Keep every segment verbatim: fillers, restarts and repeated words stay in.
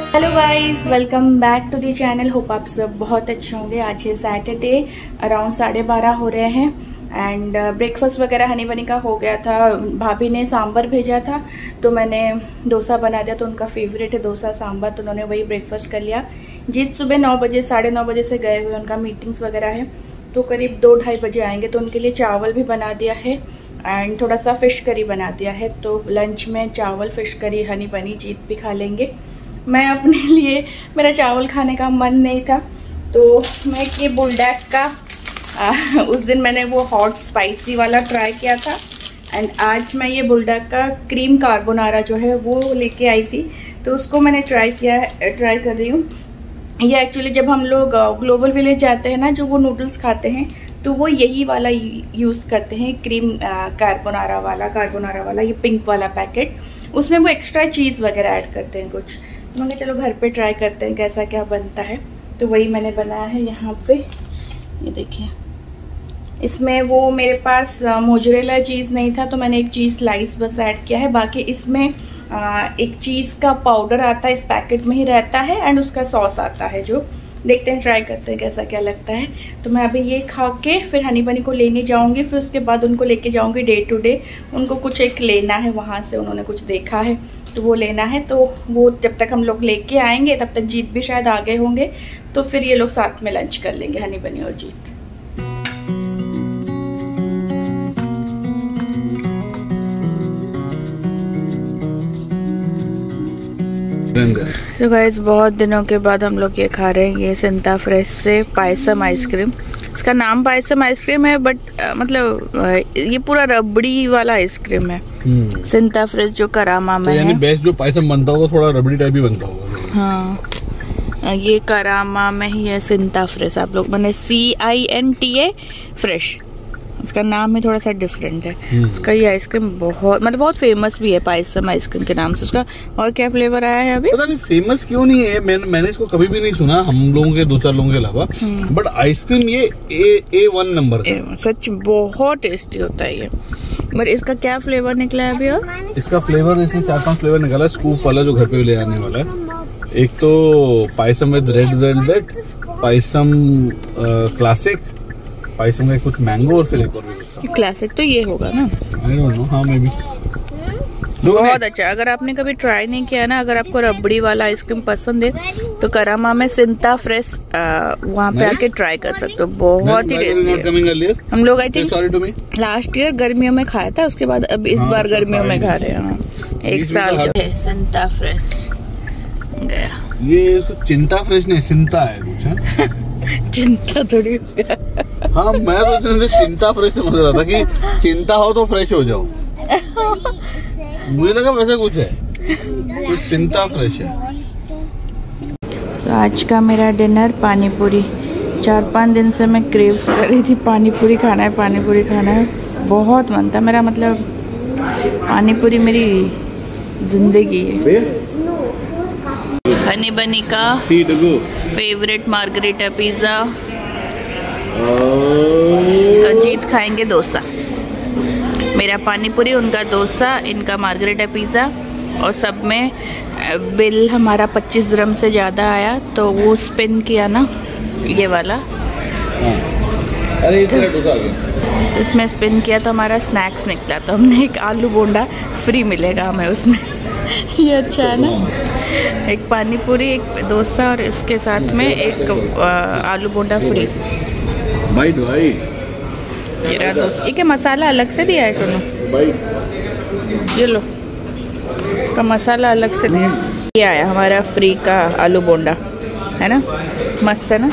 Hello guys, welcome back to the channel. Hope आप सब बहुत अच्छे होंगे। आज है सैटरडे, अराउंड साढ़े बारह हो रहे हैं एंड ब्रेकफास्ट वगैरह हनी बनी का हो गया था। भाभी ने सांभर भेजा था तो मैंने डोसा बना दिया, तो उनका फेवरेट है डोसा सांभर, तो उन्होंने वही ब्रेकफास्ट कर लिया। जीत सुबह नौ बजे साढ़े नौ बजे से गए हुए, उनका मीटिंग्स वगैरह है, तो करीब दो ढाई बजे आएंगे। तो उनके लिए चावल भी बना दिया है एंड थोड़ा सा फ़िश करी बना दिया है। तो लंच में चावल फ़िश करी हनी बनी जीत भी खा लेंगे। मैं अपने लिए, मेरा चावल खाने का मन नहीं था तो मैं ये बुलडैक का आ, उस दिन मैंने वो हॉट स्पाइसी वाला ट्राई किया था एंड आज मैं ये बुलडैक का क्रीम कार्बोनारा जो है वो लेके आई थी, तो उसको मैंने ट्राई किया है, ट्राई कर रही हूँ। ये एक्चुअली जब हम लोग ग्लोबल विलेज जाते हैं ना, जो वो नूडल्स खाते हैं, तो वो यही वाला यूज़ करते हैं, क्रीम कार्बोनारा वाला कार्बोनारा वाला ये पिंक वाला पैकेट। उसमें वो एक्स्ट्रा चीज़ वगैरह ऐड करते हैं कुछ। मैंने चलो घर पे ट्राई करते हैं कैसा क्या बनता है, तो वही मैंने बनाया है यहाँ पे। ये देखिए, इसमें वो मेरे पास मोजरेला चीज़ नहीं था तो मैंने एक चीज़ स्लाइस बस ऐड किया है। बाकी इसमें आ, एक चीज़ का पाउडर आता है, इस पैकेट में ही रहता है एंड उसका सॉस आता है, जो देखते हैं ट्राई करते हैं कैसा क्या लगता है। तो मैं अभी ये खा के फिर हनी बनी को लेने जाऊंगी, फिर उसके बाद उनको लेके जाऊंगी डे टू डे। उनको कुछ एक लेना है, वहाँ से उन्होंने कुछ देखा है तो वो लेना है, तो वो जब तक हम लोग लेके आएंगे तब तक जीत भी शायद आ गए होंगे, तो फिर ये लोग साथ में लंच कर लेंगे, हनी बनी और जीत। तो गाइस, बहुत दिनों के बाद हम लोग ये खा रहे हैं, ये सिंता फ्रेश से पायसम आइसक्रीम। इसका नाम पायसम आइसक्रीम है बट आ, मतलब आ, ये पूरा रबड़ी वाला आइसक्रीम है। सिंता फ्रेश जो करामा में तो है, बेस्ट जो पायसम बनता होगा थोड़ा रबड़ी टाइप ही बनता होगा। हाँ, ये करामा में ही है सिंता फ्रेश। आप लोग मैंने C I N T A fresh, इसका नाम है थोड़ा सा डिफरेंट है। उसका ये आइसक्रीम बहुत मतलब बहुत फेमस भी है पायसम आइसक्रीम के नाम से। उसका और क्या फ्लेवर आया है अभी, पता नहीं फेमस क्यों नहीं है। मैं, मैंने इसको कभी भी नहीं सुना हम लोगों के, दो चार लोगों के अलावा, बट आइसक्रीम ये ए, ए वन नंबर का। सच बहुत टेस्टी होता है ये। बट इसका क्या फ्लेवर निकला है अभी? और इसका फ्लेवर, इसमें चार पांच फ्लेवर निकाला है, स्कूप वाला जो घर पे ले आने वाला है। एक तो payasam with red velvet, payasam classic, payasam में कुछ मैंगो और फिर एक और भी क्लासिक, तो ये होगा ना। I don't know, हाँ मे बी। बहुत अच्छा। अगर आपने कभी ट्राई नहीं किया ना, अगर आपको रबड़ी वाला आइसक्रीम पसंद है तो करामा में सिंता फ्रेश वहाँ पे आके ट्राई कर सकते हो, बहुत ही टेस्टी है। हम लोग आई थिंक लास्ट ईयर गर्मियों में खाया था, उसके बाद अब इस बार गर्मियों में खा रहे हैं। एक साल सिंता फ्रेश गया। ये तो चिंता फ्रेश नहीं, सिंता है कुछ। चिंता थोड़ी। हाँ, मैं तो चिंता फ्रेश समझ रहा था कि चिंता हो तो फ्रेश हो जाओ। मुझे लगा वैसा कुछ है, कुछ चिंता फ्रेश है। तो आज का मेरा डिनर पानी पूरी। चार पाँच दिन से मैं क्रेव कर रही थी, पानी पूरी खाना है, पानी पूरी खाना है, बहुत मन था मेरा। मतलब पानी पूरी मेरी जिंदगी है। हनी बनी का फेवरेट मार्गरेटा पिज्जा, जीत खाएंगे डोसा। मेरा पानी पूरी, उनका डोसा, इनका मार्गरेटा पिज्जा, और सब में बिल हमारा पच्चीस दिरहम से ज़्यादा आया, तो वो स्पिन किया ना ये वाला। अरे इतना डोसा आ गया, तो इसमें स्पिन किया तो हमारा स्नैक्स निकला, तो हमने एक आलू बोंडा फ्री मिलेगा हमें उसमें। ये अच्छा है ना, एक पानी पूरी, एक डोसा और इसके साथ में एक आलू बोंडा फ्री। Bite bite. ये रहा दोस्त, ये क्या मसाला अलग से दिया है सुनो, ये लो का मसाला अलग से दिया। ये आया हमारा फ्री का आलू बोंडा, है ना, मस्त है ना।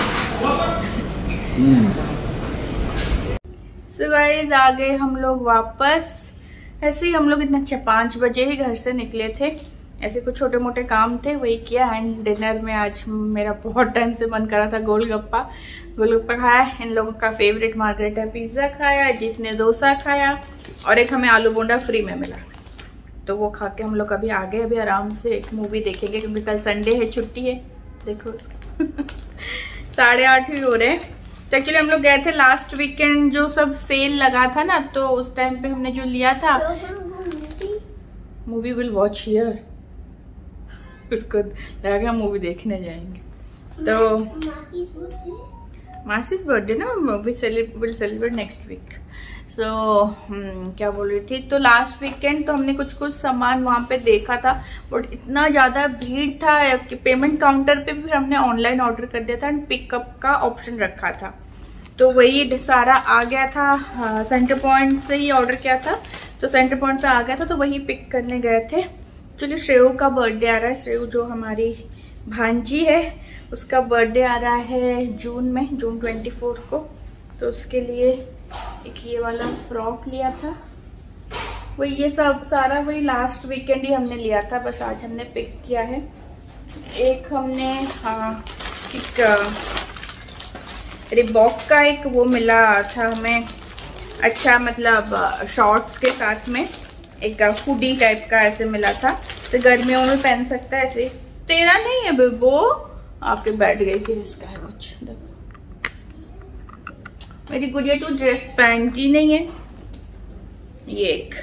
सो गाइस, आ गए हम लोग वापस। ऐसे ही हम लोग इतना पाँच बजे ही घर से निकले थे, ऐसे कुछ छोटे मोटे काम थे वही किया। एंड डिनर में आज मेरा बहुत टाइम से मन कर रहा था गोलगप्पा, गोलगप्पा खाया, इन लोगों का फेवरेट मार्गरेटा पिज्ज़ा खाया, जीत ने डोसा खाया और एक हमें आलू बोंडा फ्री में मिला, तो वो खा के हम लोग अभी आगे अभी आराम से एक मूवी देखेंगे, क्योंकि कल संडे है, छुट्टी है। देखो उसको साढ़े आठ ही हो रहे हैं। तो एक्चुअली हम लोग गए थे लास्ट वीकेंड, जो सब सेल लगा था ना, तो उस टाइम पे हमने जो लिया था, मूवी विल वॉच हियर। उसको लगा कि हम मूवी देखने जाएंगे। तो मासी's बर्थडे ना, we will celebrate next week. So क्या बोल रही थी, तो लास्ट वीकेंड तो हमने कुछ कुछ सामान वहाँ पे देखा था, बट इतना ज़्यादा भीड़ था कि पेमेंट काउंटर पे भी हमने ऑनलाइन ऑर्डर कर दिया था एंड पिकअप का ऑप्शन रखा था। तो वही सारा आ गया था, सेंटर पॉइंट से ही ऑर्डर किया था, तो सेंटर पॉइंट पे आ गया था, तो वही पिक करने गए थे। चलिए श्रेयू का बर्थडे आ रहा है, श्रेयू जो हमारी भांजी है उसका बर्थडे आ रहा है जून में, जून ट्वेंटी फोर्थ को। तो उसके लिए एक ये वाला फ्रॉक लिया था, वही ये सब सारा वही लास्ट वीकेंड ही हमने लिया था, बस आज हमने पिक किया है। एक हमने हाँ एक रिबॉक का एक वो मिला था हमें, अच्छा मतलब शॉर्ट्स के साथ में एक हुडी टाइप का ऐसे मिला था, तो गर्मियों में पहन सकता है ऐसे। तेरा नहीं है बेबो, आपके बैठ गई कि इसका है कुछ। देखो मेरी गुड़िया तो ड्रेस पहनती नहीं है। ये एक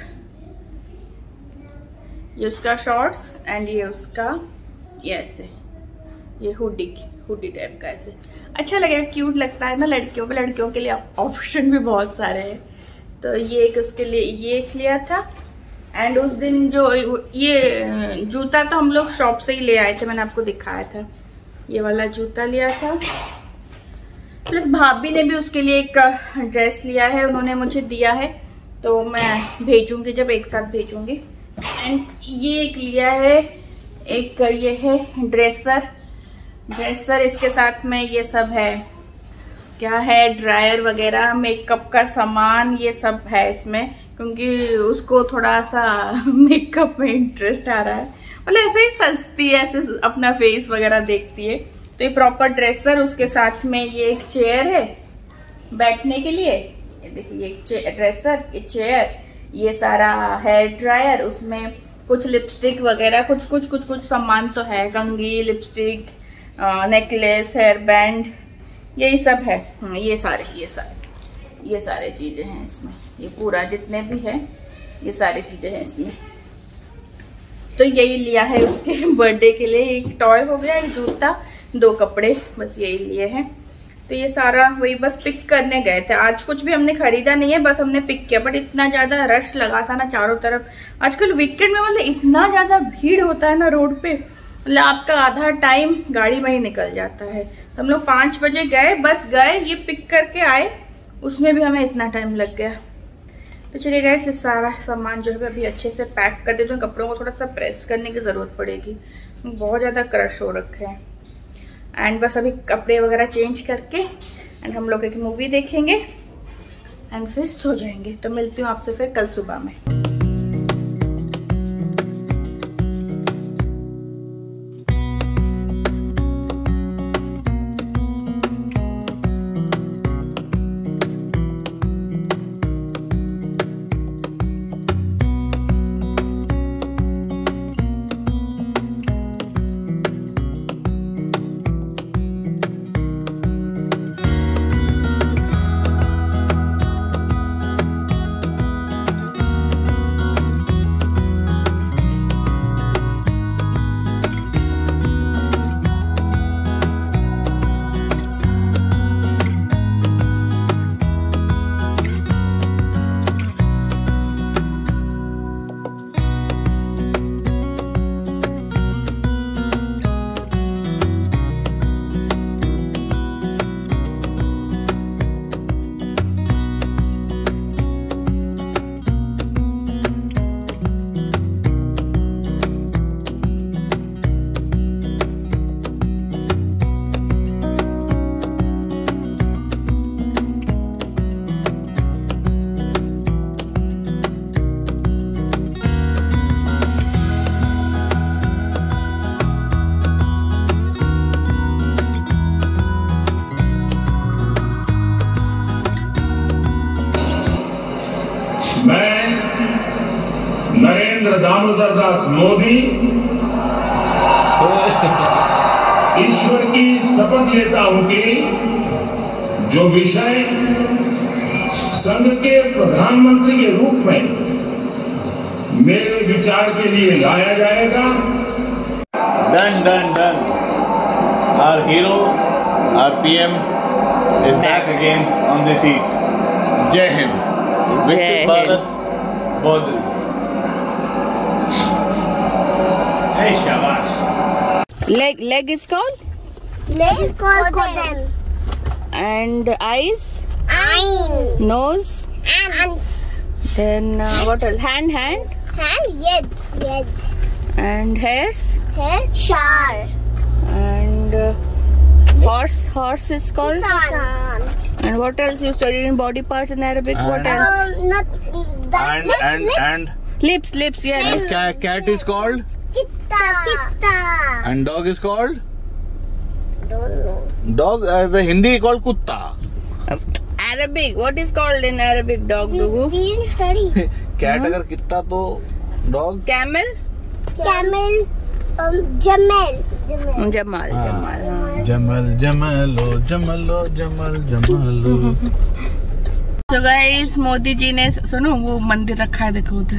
ये उसका शॉर्ट्स एंड ये उसका ये ऐसे ये हुडी हुडी टाइप का ऐसे अच्छा लगेगा, क्यूट लगता है ना लड़कियों पे। लड़कियों के लिए ऑप्शन भी बहुत सारे हैं, तो ये एक उसके लिए ये एक लिया था। एंड उस दिन जो ये जूता तो हम लोग शॉप से ही ले आए थे, मैंने आपको दिखाया था, ये वाला जूता लिया था। प्लस भाभी ने भी उसके लिए एक ड्रेस लिया है, उन्होंने मुझे दिया है, तो मैं भेजूंगी जब एक साथ भेजूंगी। एंड ये एक लिया है, एक ये है ड्रेसर ड्रेसर इसके साथ में ये सब है, क्या है ड्रायर वगैरह, मेकअप का सामान, ये सब है इसमें, क्योंकि उसको थोड़ा सा मेकअप में इंटरेस्ट आ रहा है, मतलब ऐसे ही सस्ती है, ऐसे अपना फेस वगैरह देखती है। तो ये प्रॉपर ड्रेसर, उसके साथ में ये एक चेयर है बैठने के लिए, ये देखिए एक ड्रेसर, ये चेयर, ये सारा हेयर ड्रायर, उसमें कुछ लिपस्टिक वगैरह कुछ कुछ कुछ कुछ सामान तो है, कंघी, लिपस्टिक, नेकलेस, हेयर बैंड, यही सब है। हाँ ये सारे ये सारे ये सारे चीजें हैं इसमें, ये पूरा जितने भी है ये सारी चीजें हैं इसमें। तो यही लिया है उसके बर्थडे के लिए, एक टॉय हो गया, एक जूता, दो कपड़े, बस यही लिए हैं। तो ये सारा वही बस पिक करने गए थे। आज कुछ भी हमने खरीदा नहीं है, बस हमने पिक किया, बट इतना ज्यादा रश लगा था ना चारों तरफ। आजकल वीकेंड में मतलब इतना ज्यादा भीड़ होता है ना रोड पे, मतलब आपका आधा टाइम गाड़ी में ही निकल जाता है। तो हम लोग पाँच बजे गए, बस गए, ये पिक करके आए, उसमें भी हमें इतना टाइम लग गया। तो चलिए गए, सारा सामान जो है अभी अच्छे से पैक कर देते हैं। कपड़ों को थोड़ा सा प्रेस करने की ज़रूरत पड़ेगी, बहुत ज़्यादा क्रश हो रखे हैं। एंड बस अभी कपड़े वगैरह चेंज करके एंड हम लोग एक मूवी देखेंगे एंड फिर सो जाएंगे। तो मिलती हूँ आपसे फिर कल सुबह में। नरेंद्र दामोदर दास मोदी ईश्वर की शपथ लेता हूं कि जो विषय संघ के प्रधानमंत्री के रूप में मेरे विचार के लिए लाया जाएगा Done, done, done. Our hero, our P M is back again on the seat. Jai Hind. Viksit Bharat. बहुत hey, shabash. Leg, leg is called? Leg is called Kodan. And eyes? Eye. Nose? And Then uh, what else? Hand, hand? hand, yet. Yet. And hairs? Hair, Shar. And uh, horse, horse is called? Sun. And what else you studied in body parts in Arabic? And- What else? Um, not that. And lips, and lips. and Lips, lips, yeah. and Lips. cat, cat is called. Kitta. Kitta. And dog is called. Don't know. Dog. Uh, the Hindi called kutta. Uh, Arabic. What is called in Arabic dog, We, Dugu? we didn't study. Cat अगर कित्ता तो dog. Camel? Camel. Um, Jamal. Jamal. Jamal, Jamal. हाँ. जमल जमलो जमलो जमल जमलो. So guys, Modi ji ने सुनो वो मंदिर रखा है देखो उधर.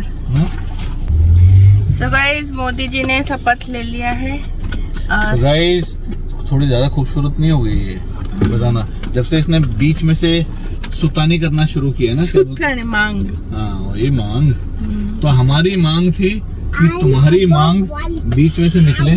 So guys, मोदी जी ने शपथ ले लिया है. So guys, थोड़ी ज्यादा खूबसूरत नहीं हो गई ये बताना. जब से इसने बीच में से सुतानी करना शुरू किया ना. सुतानी मांग. हाँ ये मांग. तो हमारी मांग थी कि तुम्हारी मांग बीच में से निकले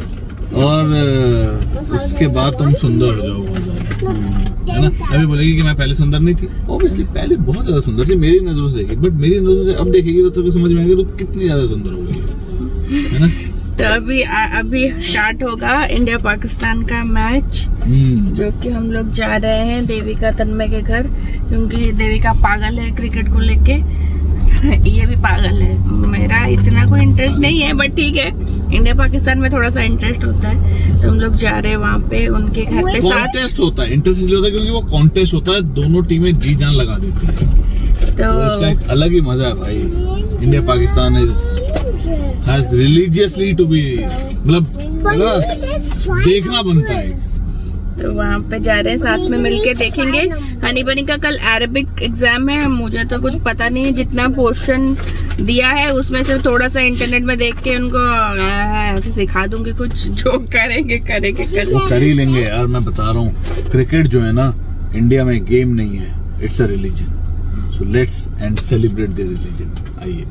और उसके बाद तुम सुंदर हो जाओ बहुत ज्यादा, है ना. अभी बोलेगी कि मैं पहले सुंदर नहीं थी. ऑब्वियसली पहले बहुत ज्यादा सुंदर थी मेरी नजरों से देखी, बट मेरी नजरों से अब देखेगी तो तुझे समझ में आएगा तो कितनी ज्यादा सुंदर हो गई, है ना. तो अभी अभी स्टार्ट होगा इंडिया पाकिस्तान का मैच, जो कि हम लोग जा रहे हैं देविका तन्मय के घर, क्योंकि देविका पागल है क्रिकेट को लेके. ये भी पागल है. मेरा इतना कोई इंटरेस्ट नहीं है, बट ठीक है, इंडिया पाकिस्तान में थोड़ा सा इंटरेस्ट होता है, तो हम लोग जा रहे हैं वहाँ पे उनके घर पे. कॉन्टेस्ट होता है, इंटरेस्ट इसलिए होता है क्योंकि वो कॉन्टेस्ट होता है, दोनों टीमें जी जान लगा देती है, तो, तो इसका एक अलग ही मजा है भाई. India Pakistan is has religiously to be, मतलब देखना बनता है. तो वहाँ पे जा रहे हैं, साथ में मिलके देखेंगे. हनी बनी का कल अरेबिक एग्जाम है, मुझे तो कुछ पता नहीं है. जितना पोर्शन दिया है उसमें से थोड़ा सा इंटरनेट में देख के उनको ऐसे सिखा दूंगी कुछ, जो करेंगे करेंगे कल. वो कर ही लेंगे यार, मैं बता रहा हूँ. क्रिकेट जो है ना इंडिया में गेम नहीं है, it's a religion. So let's and celebrate the religion. आइए.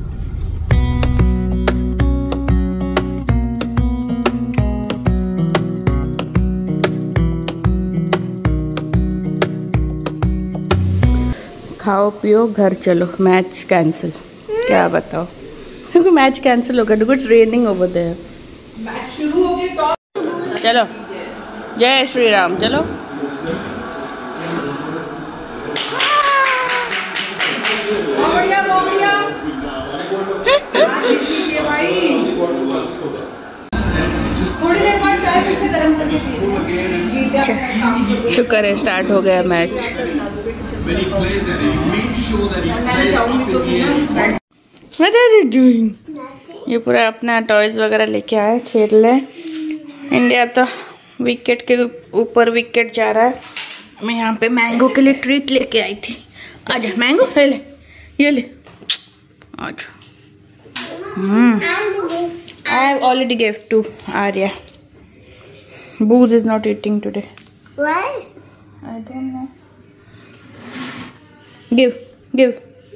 खाओ पियो घर चलो, मैच कैंसिल. क्या बताओ, क्योंकि मैच कैंसिल हो गया. It's raining over there. Match शुरू हो गया. चलो जय श्री राम. चलो थोड़ी देर बाद चाय फिर से गर्म करके पीना. शुक्र है स्टार्ट हो गया match. What are you doing? ये पूरा अपना टॉयज वगैरह लेके आए, खेल ले. इंडिया तो विकेट के ऊपर विकेट जा रहा है. मैं यहाँ पे मैंगो के लिए ट्रीट लेके आई थी. आजा मैंगो ले ले, ये ले आजा. I have already gave to Arya. Booze is not eating today. Why? I don't know. Give, give.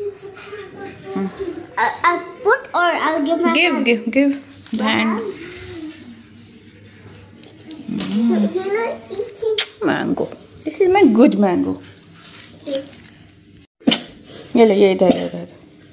I'll, I'll put or I'll give my Give, hand. give, give. The hand. He's not eating. Mango. This is my good mango. ये ले, ये इधर इधर.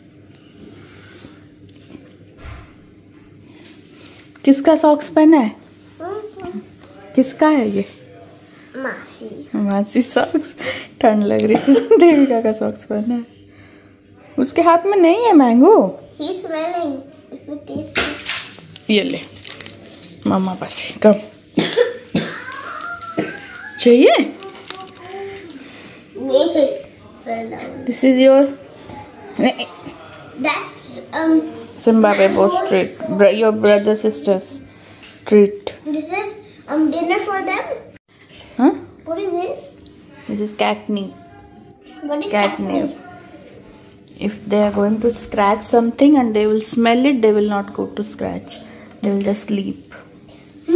किसका socks पहना है? किसका है ये? Masi. मासी सॉक्स. ठंड लग रही है. देविका का सॉक्स पहना है. उसके हाथ में नहीं है mango. He's smelling. If it tastes. ये ले मामा पास कम चाहिए. Fell down. This is your That's um. Zimbabwe both treat. Br your brother sisters treat. This is um dinner for them. Huh? What is this? This is catnip. What is Catnip. If they are going to scratch something and they will smell it, they will not go to scratch. They will just sleep.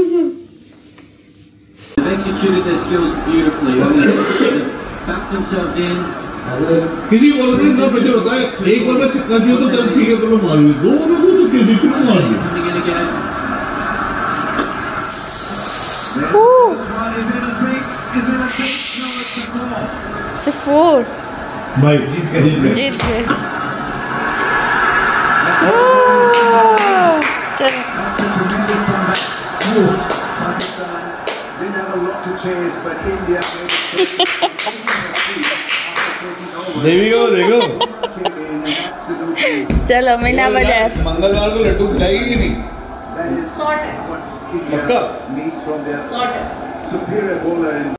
executed their skills beautifully. Backed themselves in. किसी ball में इतना pressure होता है, एक ball में छक्का दिया तो चल ठीक है चलो मार ली, दो बॉल दो छक्के दिए फिर मार ली। फोर भाई जीत गए जीत गए। चलो देवी को देखो, चलो मीना बाजार मंगलवार को लड्डू खिलाएगी कि नहीं? Sort. पक्का? Sort.